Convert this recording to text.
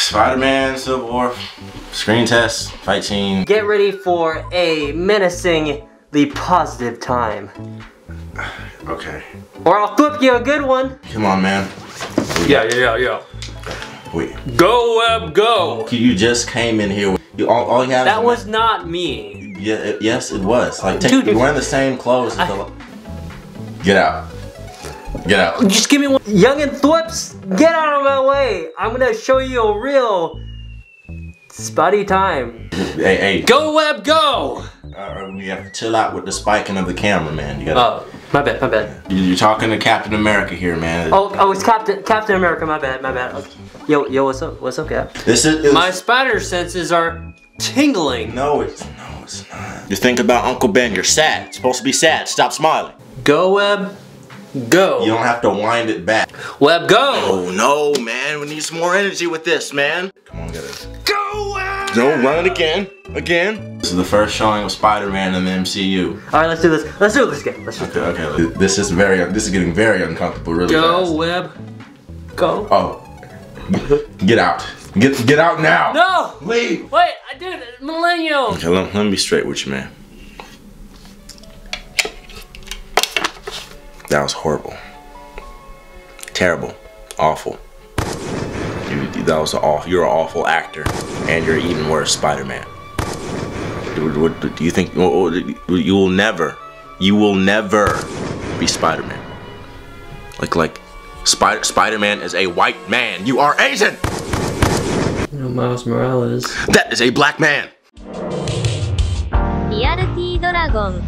Spider-Man, Civil War, screen test, fight scene. Get ready for a menacingly positive time. Okay. Or I'll flip you a good one. Come on, man. Yeah. Wait. Go, Webb, go. You just came in here with all you have. That was not me. Yeah. Yes, it was. Like, Dude, you're wearing the same clothes as the. Get out. Get out. Just give me one. Young and Thwips, get out of my way. I'm gonna show you a real Spuddy time. Hey. Go, Webb, go. We have to chill out with the spiking of the camera, man. You gotta. Oh, my bad. You're talking to Captain America here, man. Oh, it's Captain America. My bad. Okay. Yo, what's up, Cap? This is My spider senses are tingling. No, it's not. You think about Uncle Ben. You're sad. It's supposed to be sad. Stop smiling. Go, Webb, go. You don't have to wind it back. Webb, go. Oh no, man. We need some more energy with this, man. Come on, get it. Go, Webb. No, run it again. This is the first showing of Spider-Man in the MCU. All right, let's do this. Let's do this game. Okay. This is getting very uncomfortable. Really Go, fast. Webb, go. Oh, get out. Get out now. No. Leave. Wait, dude, Millennium. Okay, let me be straight with you, man. That was horrible. Terrible. Awful. You're an awful actor. And you're even worse Spider-Man. What do you think? You will never be Spider-Man. Like Spider-Man is a white man. You are Asian! Miles Morales. That is a black man! Reality Dragon